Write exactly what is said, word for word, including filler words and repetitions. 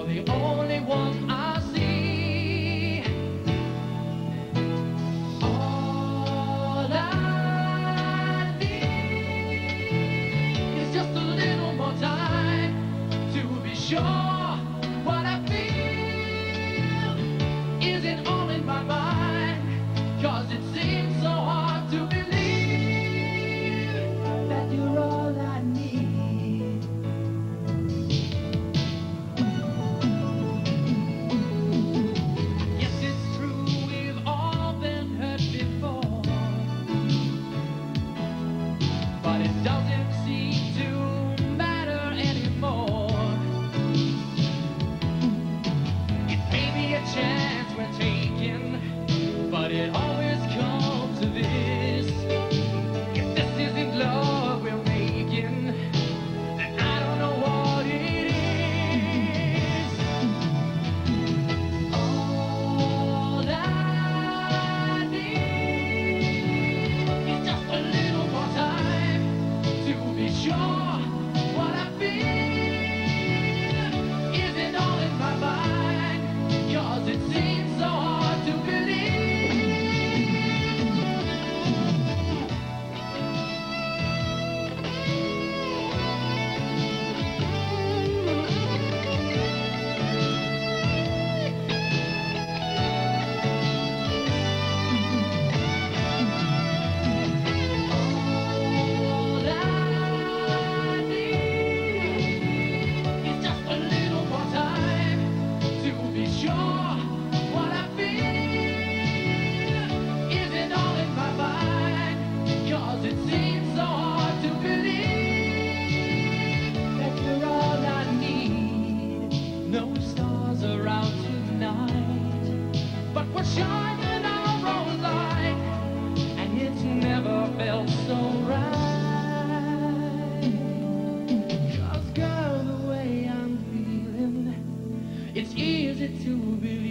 You're the only one I see. All I need is just a little more time to be sure what I feel isn't all in my mind. 'Cause it seems so hard to believe that you're all I need. Yes, it's true, we've all been hurt before, but it doesn't seem to matter anymore. It may be a chance we're taking, but it always comes to this. If this isn't love we're making, then I don't know what it is. All I need is just a little more time to be sure what I feel isn't all in my mind. 'Cause it seems so hard to believe. But we're shining our own light, and it's never felt so right. 'Cause girl, the way I'm feeling, it's easy to believe.